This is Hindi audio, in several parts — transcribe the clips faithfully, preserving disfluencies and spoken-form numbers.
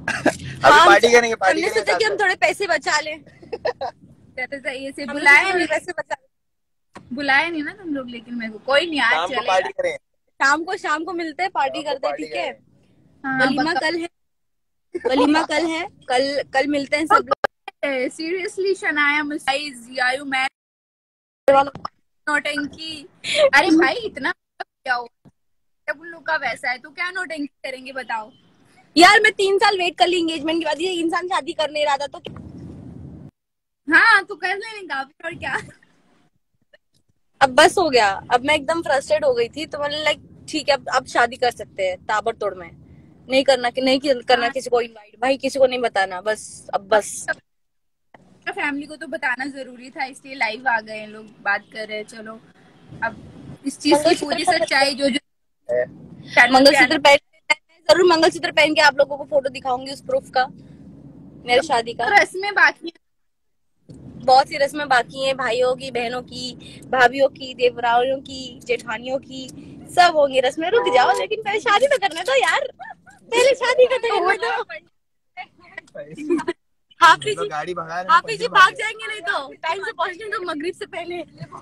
अभी पार्टी करेंगे, पार्टी हमने सोचा कि हम थोड़े पैसे बचा लें। तो सही से बुलाए नहीं, पैसे बचा बुलाए नहीं ना तुम लोग, लेकिन मेरे को कोई नहीं, आज शाम को चलेगा। पार्टी करें, शाम को शाम को मिलते हैं, पार्टी करते हैं, ठीक है। हाँ, वलीमा कल है, वलीमा कल है, कल कल मिलते हैं सब लोग। सीरियसली शनाया मिसाइज यायू मैं नौटंकी। अरे भाई इतना क्या हो, जब उन लोग का वैसा है तो क्या नौटंकी करेंगे बताओ। यार मैं तीन साल वेट कर ली एंगेजमेंट के बाद, ये इंसान शादी कर नहीं रहा था तो। हाँ तो कर लेने का और क्या। अब बस हो गया, अब मैं एकदम फ्रस्ट्रेट हो गई थी, तो मैंने लाइक ठीक है अब अब शादी कर सकते हैं ताबड़तोड़ में। नहीं करना कि नहीं करना किसी को इनवाइट, भाई किसी को नहीं बताना, बस अब बस। फैमिली को तो बताना जरूरी था, इसलिए लाइव आ गए लोग, बात कर रहे हैं। चलो अब इस चीज की पूरी सच्चाई जो जो मंगलसूत्र पहन, जरूर मंगलसूत्र पहन के आप लोगों को फोटो दिखाऊंगी उस प्रूफ का, मेरे शादी का। रस्में बाकी, बहुत सी रस्में बाकी हैं, भाइयों की, बहनों की, भाभियों की, देवरानियों की, जेठानियों की, सब होंगी रस्में। रुक जाओ, लेकिन पहले शादी तो करने दो यार, पहले शादी का तो करने दो। हाफिज जी गाड़ी भगा रहे, हाफिज जी भाग जाएंगे नहीं तो, टाइम से पहुंचने दो मगरिब से पहले।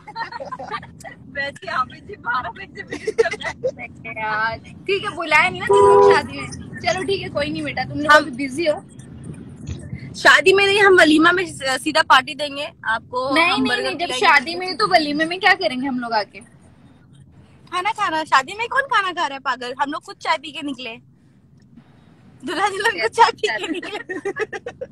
वैसे हाफिज जी बारह बजे से यार ठीक है, बुलाया नहीं ना तुम लोग शादी में। चलो ठीक है, कोई नहीं बेटा, तुम लोग अभी बिजी हो। शादी में नहीं, हम वलीमा में सीधा पार्टी देंगे आपको। नहीं नहीं नहीं, जब शादी में तो वलीमे में क्या करेंगे हम लोग आके? खाना खाना। शादी में कौन खाना खा रहा है पागल, हम लोग खुद चाय पी के निकले, दूल्हा दुल्हन को चाय पी के निकले।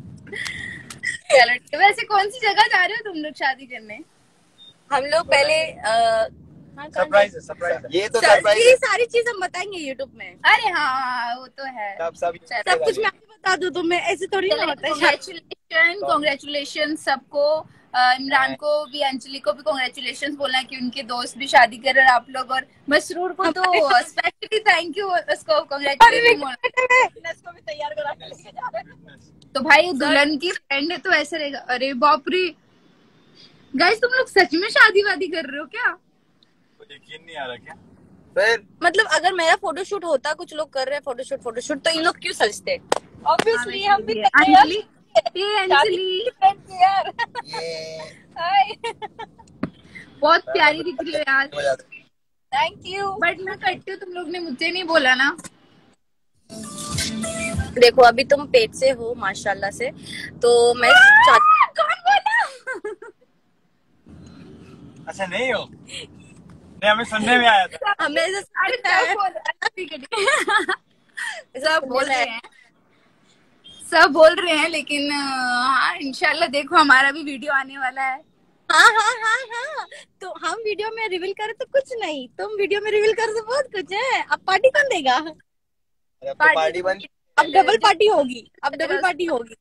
चलो वैसे कौन सी जगह जा रहे हो तुम लोग शादी करने? हम लोग पहले सरप्राइज है, सरप्राइज ये तो सर, सरप्राइज ये सारी चीज हम बताएंगे यूट्यूब में। अरे हाँ वो तो है, सब सब सब कुछ मैं आपको बता दूं, तुम्हें ऐसे थोड़ी ना होता है। कांग्रेचुलेशन कांग्रेचुलेशन सबको, इमरान को भी, अंजलि को भी कांग्रेचुलेशन बोलना है कि उनके दोस्त भी शादी कर रहे हैं आप लोग, और मसरूर को तो स्पेशली थैंक यू उसको कांग्रेचुलेशन बोलना। इसको भी तैयार करा के लेके जा रहे हैं। तो भाई दुल्हन की फ्रेंड है तो ऐसा रहेगा। अरे बाप रे गाइस, तुम लोग सच में शादी वादी कर रहे हो क्या? यकीन नहीं आ रहा क्या? फिर मतलब अगर मेरा फोटोशूट होता, कुछ लोग कर रहे हैं फोटोशूट फोटोशूट तो इन लोग क्यों सजते? ऑब्वियसली हम भी अंजलि, ये अंजलि यार बहुत प्यारी दिख रही है यार, थैंक यू। बट मैं करती हूँ, तुम लोग ने मुझे नहीं बोला ना। देखो अभी तुम पेट से हो माशाल्लाह से, तो मैं कौन बोला? अच्छा नहीं हो, नहीं हमें सुनने में आया था। हमें अरे सब बोल सब बोल रहे हैं, सब बोल रहे हैं, लेकिन हाँ इंशाल्लाह देखो हमारा भी वीडियो आने वाला है। हाँ हाँ हाँ हाँ, तो हम वीडियो में रिवील करें तो कुछ नहीं, तुम वीडियो में रिवील कर तो बहुत कुछ है। अब पार्टी कौन देगा? अब तो पार्टी बन, अब डबल पार्टी होगी, अब डबल पार्टी होगी।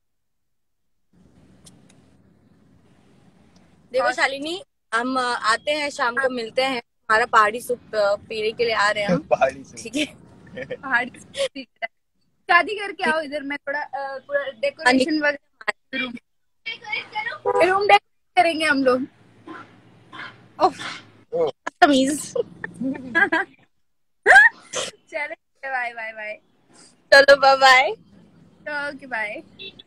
देखो शालिनी, हम आते हैं शाम को, मिलते हैं, हमारा पहाड़ी सूप पीने के लिए आ रहे हैं हम। पहाड़ी से ठीक है, पहाड़ी शादी करके आओ इधर, मैं थोड़ा पूरा डेकोरेशन वगैरह, रूम रूम डेकोरेट करेंगे हम लोग। तमीज। चलो बाय बाय बाय। चलो बाय बाय। Okay bye.